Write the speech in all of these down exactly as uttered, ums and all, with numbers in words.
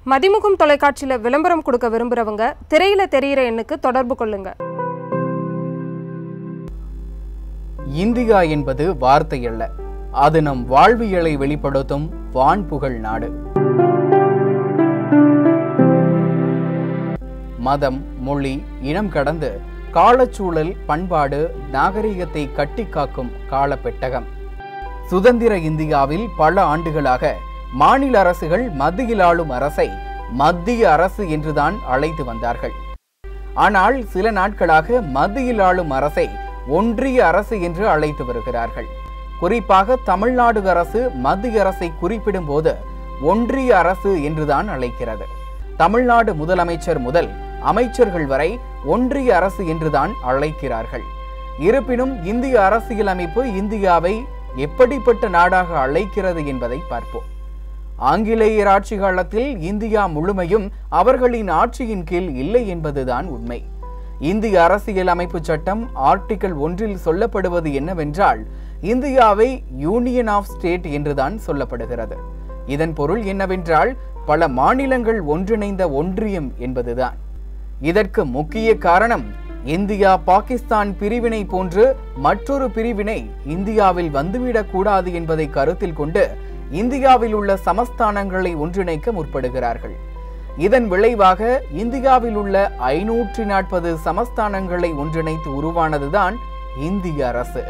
மதிமுகம் தொலைக்காட்சியில விளம்பரம் கொடுக்க விரும்புறவங்க திரையில தெரியிற எண்ணுக்கு தொடர்பு கொள்ளுங்க. இந்தியா என்பது வார்த்தை அல்ல, அது நம் வாழ்வியலை வெளிப்படுத்தும் வான்புகழ் நாடு. மதம், மொழி, இனம் கடந்து காலச்சூழல், பண்பாடு, நாகரிகத்தை கட்டி காக்கும் காலப்பெட்டகம். சுதந்திர இந்தியாவில் பல ஆண்டுகளாக மாநில அரசுகள் மத்தியில் ஆளும் அரசை மத்திய அரசு என்றுதான் அழைத்து வந்தார்கள். ஆனால் சில நாட்களாக மத்தியில் ஆளும் அரசை ஒன்றிய அரசு என்று அழைத்து வருகிறார்கள். குறிப்பாக தமிழ்நாடு அரசு மத்திய அரசை குறிப்பிடும் போது ஒன்றிய அரசு என்றுதான் அழைக்கிறது. தமிழ்நாடு முதலமைச்சர் முதல் அமைச்சர்கள் வரை ஒன்றிய அரசு என்றுதான் அழைக்கிறார்கள். இருப்பினும் இந்திய அரசியலமைப்பு இந்தியாவை எப்படிப்பட்ட நாடாக அழைக்கிறது என்பதை பார்ப்போம். ஆங்கிலேயர் ஆட்சி காலத்தில் இந்தியா முழுமையும் அவர்களின் ஆட்சியின் கீழ் இல்லை என்பதுதான் உண்மை. இந்திய அரசியல் அமைப்பு சட்டம் ஆர்டிகிள் ஒன்றில் சொல்லப்படுவது என்னவென்றால், இந்தியாவை யூனியன் ஆஃப் ஸ்டேட் என்றுதான் சொல்லப்படுகிறது. இதன் பொருள் என்னவென்றால், பல மாநிலங்கள் ஒன்றிணைந்த ஒன்றியம் என்பதுதான். இதற்கு முக்கிய காரணம், இந்தியா பாகிஸ்தான் பிரிவினை போன்று மற்றொரு பிரிவினை இந்தியாவில் வந்துவிடக் கூடாது என்பதை கருத்தில் கொண்டு இந்தியாவில் உள்ள சமஸ்தானங்களை ஒன்றிணைக்க முற்படுகிறார்கள். இதன் விளைவாக இந்தியாவில் உள்ள ஐநூற்றி நாற்பது சமஸ்தானங்களை ஒன்றிணைத்து உருவானதுதான் இந்திய அரசு.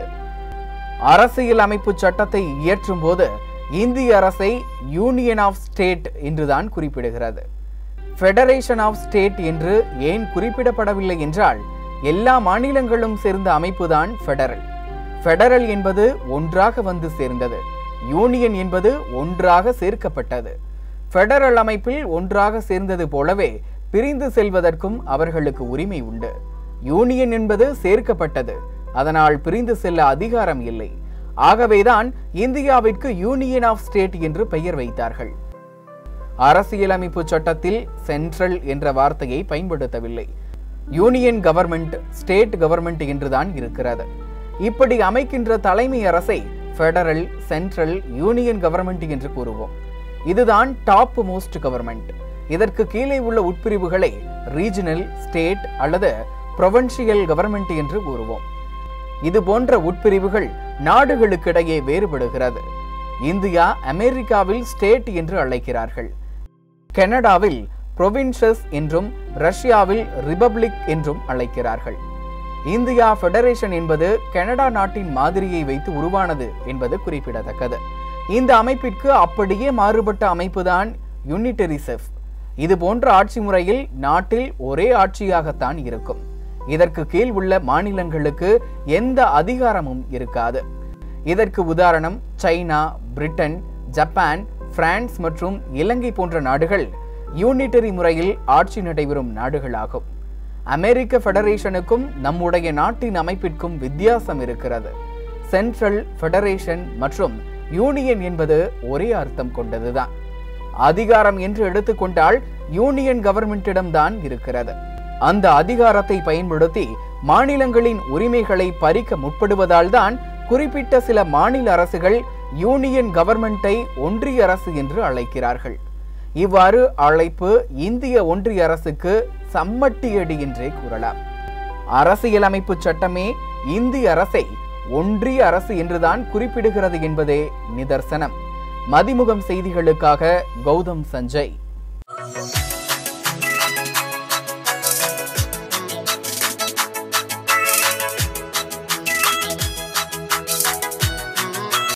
அரசியல் அமைப்பு சட்டத்தை இயற்றும் போது இந்திய அரசை யூனியன் ஆஃப் ஸ்டேட் என்றுதான் குறிப்பிடுகிறது. ஃபெடரேஷன் ஆஃப் ஸ்டேட் என்று ஏன் குறிப்பிடப்படவில்லை என்றால், எல்லா மாநிலங்களும் சேர்ந்த அமைப்புதான் ஃபெடரல். ஃபெடரல் என்பது ஒன்றாக வந்து சேர்ந்தது, யூனியன் என்பது ஒன்றாக சேர்க்கப்பட்டது. ஃபெடரல் அமைப்பில் ஒன்றாக சேர்ந்தது போலவே பிரிந்து செல்வதற்கும் அவர்களுக்கு உரிமை உண்டு. யூனியன் என்பது சேர்க்கப்பட்டது, அதனால் பிரிந்து செல்ல அதிகாரம் இல்லை. ஆகவேதான் இந்தியாவிற்கு யூனியன் ஆஃப் ஸ்டேட் என்று பெயர் வைத்தார்கள். அரசியலமைப்பு சட்டத்தில் சென்ட்ரல் என்ற வார்த்தையை பயன்படுத்தவில்லை. யூனியன் கவர்மெண்ட், ஸ்டேட் கவர்மெண்ட் என்றுதான் இருக்கிறது. இப்படி அமைக்கின்ற தலைமை அரசை ஃபெடரல், சென்ட்ரல், யூனியன் கவர்மெண்ட் என்று கூறுவோம். இதுதான் டாப் மோஸ்ட் கவர்மெண்ட். இதற்கு கீழே உள்ள உட்பிரிவுகளை ரீஜனல், ஸ்டேட் அல்லது ப்ரொவின்சியல் கவர்மெண்ட் என்று கூறுவோம். இது போன்ற உட்பிரிவுகள் நாடுகளுக்கிடையே வேறுபடுகிறது. இந்தியா அமெரிக்காவில் ஸ்டேட் என்று அழைக்கிறார்கள், கனடாவில் புரோவின்சஸ் என்றும், ரஷ்யாவில் ரிபப்ளிக் என்றும் அழைக்கிறார்கள். இந்தியா ஃபெடரேஷன் என்பது கனடா நாட்டின் மாதிரியை வைத்து உருவானது என்பது குறிப்பிடத்தக்கது. இந்த அமைப்பிற்கு அப்படியே மாறுபட்ட அமைப்புதான் யூனிட்டரி செஃப். இது போன்ற ஆட்சி முறையில் நாட்டில் ஒரே ஆட்சியாகத்தான் இருக்கும். இதற்கு கீழ் உள்ள மாநிலங்களுக்கு எந்த அதிகாரமும் இருக்காது. இதற்கு உதாரணம் சைனா, பிரிட்டன், ஜப்பான், பிரான்ஸ் மற்றும் இலங்கை போன்ற நாடுகள் யூனிட்டரி முறையில் ஆட்சி நடைபெறும் நாடுகளாகும். அமெரிக்க ஃபெடரேஷனுக்கும் நம்முடைய நாட்டின் அமைப்பிற்கும் வித்தியாசம் இருக்கிறது. சென்ட்ரல், ஃபெடரேஷன் மற்றும் யூனியன் என்பது ஒரே அர்த்தம் கொண்டதுதான். அதிகாரம் என்று எடுத்துக்கொண்டால் யூனியன் கவர்மெண்டிடம் தான் இருக்கிறது. அந்த அதிகாரத்தை பயன்படுத்தி மாநிலங்களின் உரிமைகளை பறிக்க முற்படுவதால் தான் குறிப்பிட்ட சில மாநில அரசுகள் யூனியன் கவர்மெண்டை ஒன்றிய அரசு என்று அழைக்கிறார்கள். இவ்வாறு அழைப்பு இந்திய ஒன்றிய அரசுக்கு சம்மட்டியடி என்றே கூறலாம். அரசியலமைப்பு சட்டமே இந்திய அரசை ஒன்றிய அரசு என்றுதான் குறிப்பிடுகிறது என்பதே நிதர்சனம். மதிமுகம் செய்திகளுக்காக கௌதம் சஞ்சய்.